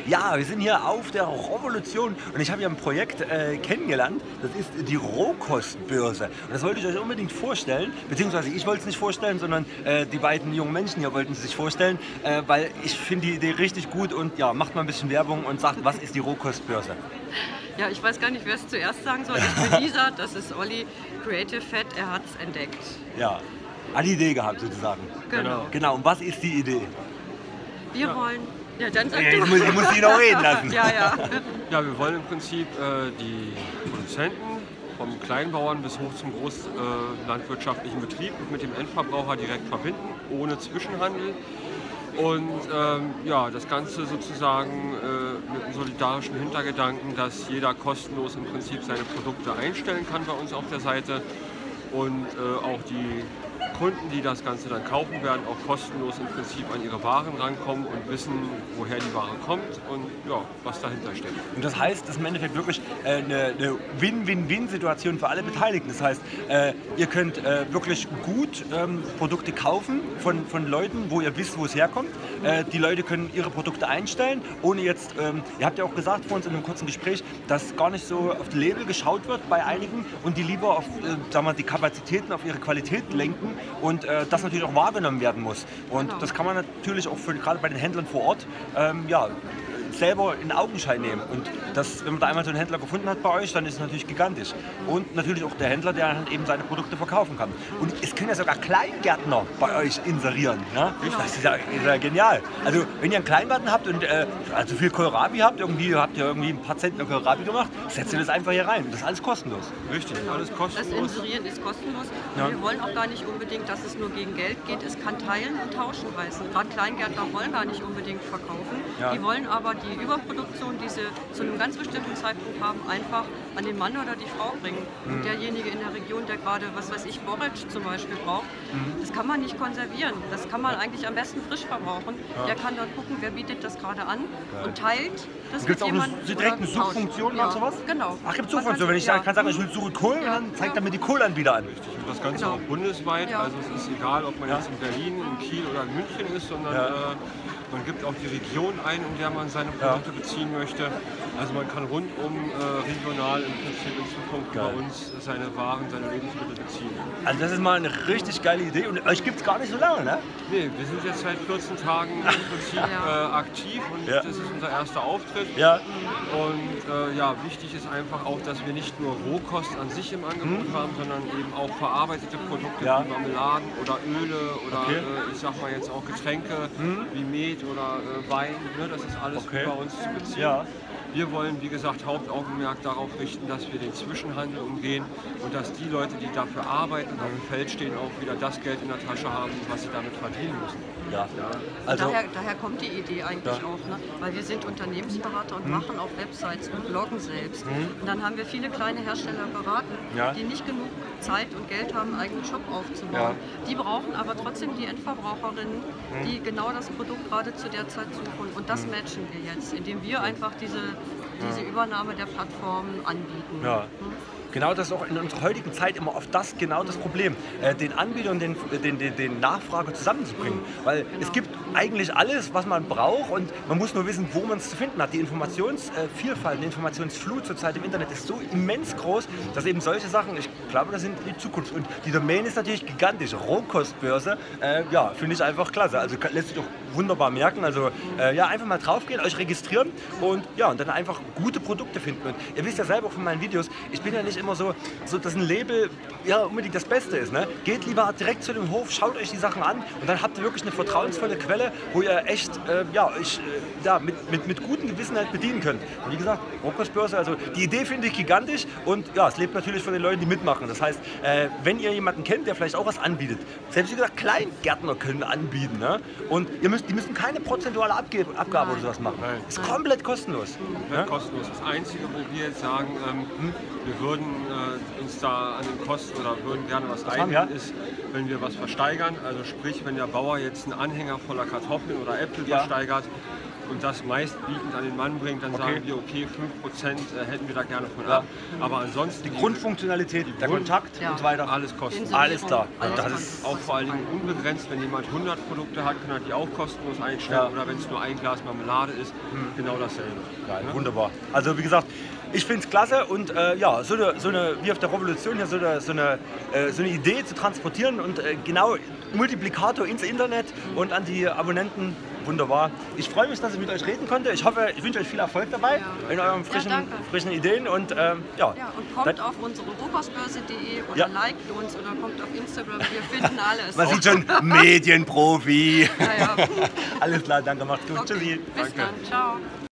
Ja, wir sind hier auf der Revolution und ich habe hier ein Projekt kennengelernt, das ist die Rohkostbörse. Und das wollte ich euch unbedingt vorstellen, beziehungsweise ich wollte es nicht vorstellen, sondern die beiden jungen Menschen hier wollten es sich vorstellen, weil ich finde die Idee richtig gut und ja, macht mal ein bisschen Werbung und sagt, was ist die Rohkostbörse? Ja, ich weiß gar nicht, wer es zuerst sagen soll. Ich bin Lisa, das ist Olli, Creative Fat, er hat es entdeckt. Ja, eine Idee gehabt sozusagen. Genau, und was ist die Idee? Wir wollen... Ja, dann sag Ich du. muss sie noch reden lassen. Ja. Ja, wir wollen im Prinzip die Produzenten vom Kleinbauern bis hoch zum großlandwirtschaftlichen Betrieb mit dem Endverbraucher direkt verbinden, ohne Zwischenhandel. Und ja, das Ganze sozusagen mit einem solidarischen Hintergedanken, dass jeder kostenlos im Prinzip seine Produkte einstellen kann bei uns auf der Seite und auch die Kunden, die das Ganze dann kaufen werden, auch kostenlos im Prinzip an ihre Waren rankommen und wissen, woher die Ware kommt und ja, was dahinter steckt. Und das heißt, das ist im Endeffekt wirklich eine Win-Win-Win-Situation für alle Beteiligten. Das heißt, ihr könnt wirklich gut Produkte kaufen von Leuten, wo ihr wisst, wo es herkommt. Die Leute können ihre Produkte einstellen, ohne jetzt, ihr habt ja auch gesagt vor uns in einem kurzen Gespräch, dass gar nicht so auf die Label geschaut wird bei einigen und die lieber auf sagen wir, die Kapazitäten, auf ihre Qualität lenken und das natürlich auch wahrgenommen werden muss. Und das kann man natürlich auch gerade bei den Händlern vor Ort ja, selber in Augenschein nehmen. Und das, wenn man da einmal so einen Händler gefunden hat bei euch, dann ist es natürlich gigantisch. Und natürlich auch der Händler, der dann eben seine Produkte verkaufen kann. Und es können ja sogar Kleingärtner bei euch inserieren. Ne? Das ist ja genial. Also wenn ihr einen Kleingarten habt und also viel Kohlrabi habt, habt ihr irgendwie ein paar Zentner Kohlrabi gemacht, setzt ihr das einfach hier rein. Das ist alles kostenlos. Richtig, alles kostenlos. Das Inserieren ist kostenlos. Ja. Wir wollen auch gar nicht unbedingt, dass es nur gegen Geld geht. Es kann Teilen und Tauschen heißen. Gerade Kleingärtner wollen gar nicht unbedingt verkaufen. Ja. Die wollen aber die Überproduktion, die sie zu einem ganz bestimmten Zeitpunkt haben, einfach an den Mann oder die Frau bringen. Und derjenige in der Region, der gerade, was weiß ich, Borretsch zum Beispiel braucht, das kann man nicht konservieren. Das kann man eigentlich am besten frisch verbrauchen. Der kann dann gucken, wer bietet das gerade an und teilt das Gibt es mit auch jemandem. eine direkte Suchfunktion oder sowas? Genau. Ach, gibt es Suchfunktion? Wenn ich kann sagen, ich will suche Kohl, dann zeigt er mir die Kohlanbieter an. Richtig. Und das Ganze Genau. auch bundesweit. Ja. Also es ist egal, ob man jetzt in Berlin, in Kiel oder in München ist, sondern man gibt auch die Region ein, in der man seine Produkte beziehen möchte. Also man kann rundum regional im Prinzip in Zukunft bei uns seine Waren, seine Lebensmittel beziehen. Also das ist mal eine richtig geile Idee und euch gibt es gar nicht so lange, ne? Nee, wir sind jetzt seit 14 Tagen im Prinzip aktiv und das ist unser erster Auftritt. Ja. Und ja, wichtig ist einfach auch, dass wir nicht nur Rohkost an sich im Angebot haben, sondern eben auch verarbeitete Produkte wie Marmeladen oder Öle oder ich sag mal jetzt auch Getränke wie Met oder Wein. Ne, das ist alles bei uns zu beziehen. Ja. Wir wollen, wie gesagt, Hauptaugenmerk darauf richten, dass wir den Zwischenhandel umgehen und dass die Leute, die dafür arbeiten und auf dem Feld stehen, auch wieder das Geld in der Tasche haben, was sie damit verdienen müssen. Ja. Also, daher kommt die Idee eigentlich auch, ne? Weil wir sind Unternehmensberater und machen auch Websites und bloggen selbst. Und dann haben wir viele kleine Hersteller beraten, die nicht genug Zeit und Geld haben, einen eigenen Shop aufzubauen. Die brauchen aber trotzdem die Endverbraucherinnen, die genau das Produkt gerade zu der Zeit suchen. Und das matchen wir jetzt, indem wir einfach diese Übernahme der Plattformen anbieten. Ja. Genau, das ist auch in unserer heutigen Zeit immer oft genau das Problem, den Anbieter und den Nachfrager zusammenzubringen. Weil es gibt eigentlich alles, was man braucht und man muss nur wissen, wo man es zu finden hat. Die Informationsvielfalt, die Informationsflut zurzeit im Internet ist so immens groß, dass eben solche Sachen, ich glaube, das sind die Zukunft. Und die Domain ist natürlich gigantisch. Rohkostbörse, ja, finde ich einfach klasse. Also lässt sich auch wunderbar merken. Also ja, einfach mal draufgehen, euch registrieren und ja, und dann einfach gute Produkte finden. Und ihr wisst ja selber von meinen Videos, ich bin ja nicht immer so, dass ein Label ja unbedingt das Beste ist. Ne? Geht lieber direkt zu dem Hof, schaut euch die Sachen an und dann habt ihr wirklich eine vertrauensvolle Quelle, wo ihr echt euch mit gutem Gewissen halt bedienen könnt. Und wie gesagt, Rohkostbörse, also die Idee finde ich gigantisch und ja, es lebt natürlich von den Leuten, die mitmachen. Das heißt, wenn ihr jemanden kennt, der vielleicht auch was anbietet, selbst wie gesagt, Kleingärtner können anbieten. Ne? Und die müssen keine prozentuale Abgabe oder sowas machen. Nein. Ist komplett kostenlos. Komplett kostenlos. Das Einzige, wo wir jetzt sagen, wir würden uns da an den Kosten oder würden gerne was einnehmen, ist, wenn wir was versteigern. Also sprich, wenn der Bauer jetzt einen Anhänger voller Kartoffeln oder Äpfel versteigert, und das meistbietend an den Mann bringt, dann sagen wir, okay, 5% hätten wir da gerne von ab. Aber ansonsten die Grundfunktionalität, der Kontakt und so weiter. Alles kostenlos. Alles klar. Das ist auch vor allen Dingen unbegrenzt. Wenn jemand 100 Produkte hat, kann er die auch kostenlos einstellen. Oder wenn es nur ein Glas Marmelade ist, genau dasselbe. Geil, wunderbar. Also wie gesagt, ich finde es klasse und ja, so eine, wie auf der Revolution hier, so eine Idee zu transportieren und genau Multiplikator ins Internet und an die Abonnenten. Wunderbar. Ich freue mich, dass ich mit euch reden konnte. Ich hoffe, ich wünsche euch viel Erfolg dabei in euren frischen Ideen. Und, und kommt auf unsere rohkostbörse.de oder liked uns oder kommt auf Instagram. Wir finden alles. Man sieht schon, Medienprofi. Ja. Alles klar, danke, macht's gut. Okay. Tschüssi. Bis dann, ciao.